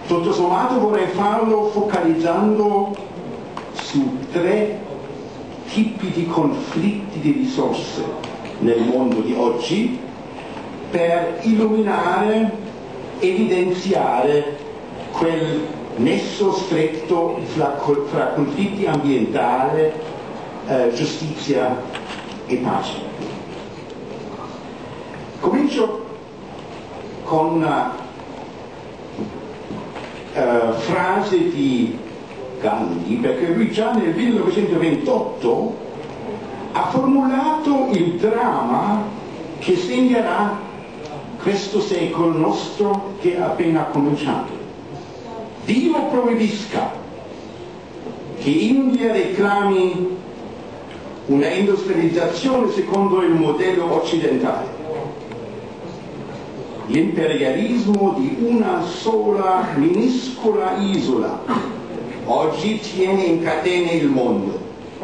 Tutto sommato vorrei farlo focalizzando su 3 tipi di conflitti di risorse nel mondo di oggi, per illuminare, evidenziare quel nesso stretto fra conflitti ambientali, giustizia e pace. Comincio con una frase di Gandhi, perché lui già nel 1928 ha formulato il dramma che segnerà questo secolo nostro che è appena cominciato. Dio proibisca che India reclami una industrializzazione secondo il modello occidentale. L'imperialismo di una sola minuscola isola oggi tiene in catene il mondo.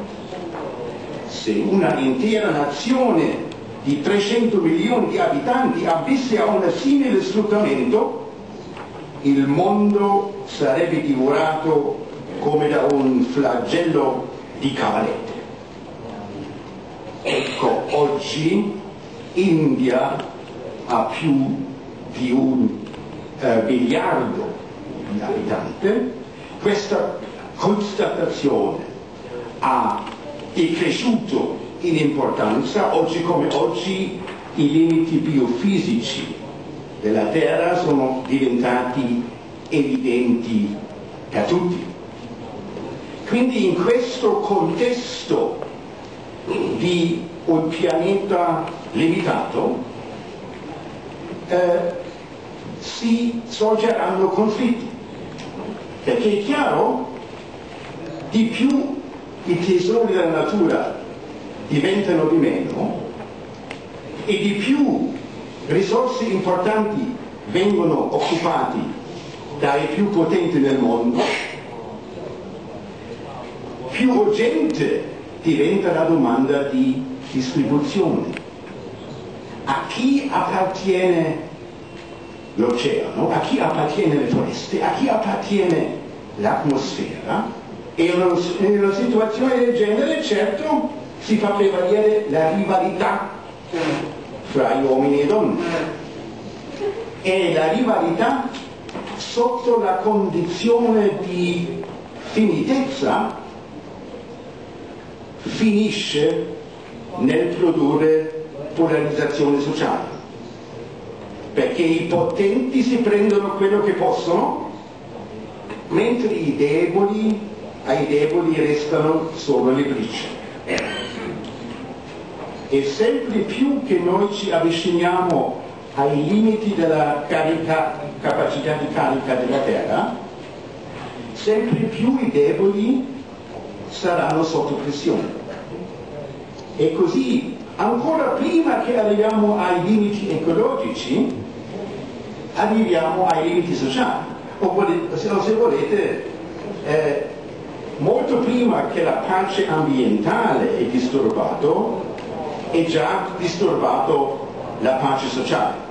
Se una intera nazione di 300 milioni di abitanti avvisse a un simile sfruttamento, il mondo sarebbe divorato come da un flagello di cavalette. Ecco, oggi India ha più di 1 miliardo di abitanti. Questa constatazione è cresciuto in importanza. Oggi come oggi i limiti biofisici della Terra sono diventati evidenti per tutti. Quindi in questo contesto di un pianeta limitato si sorgeranno conflitti, perché è chiaro, di più i tesori della natura diventano di meno e di più risorse importanti vengono occupati dai più potenti nel mondo, più urgente diventa la domanda di distribuzione. A chi appartiene l'oceano, a chi appartiene le foreste, a chi appartiene l'atmosfera? E in una situazione del genere, certo, si fa prevalere la rivalità fra gli uomini e donne. E la rivalità sotto la condizione di finitezza finisce nel produrre polarizzazione sociale, perché i potenti si prendono quello che possono, mentre ai deboli restano solo le briciole. E sempre più che noi ci avviciniamo ai limiti della capacità di carica della Terra, sempre più i deboli saranno sotto pressione. E così, ancora prima che arriviamo ai limiti ecologici, arriviamo ai limiti sociali. O se volete, molto prima che la pace ambientale è disturbato, è già disturbato la pace sociale.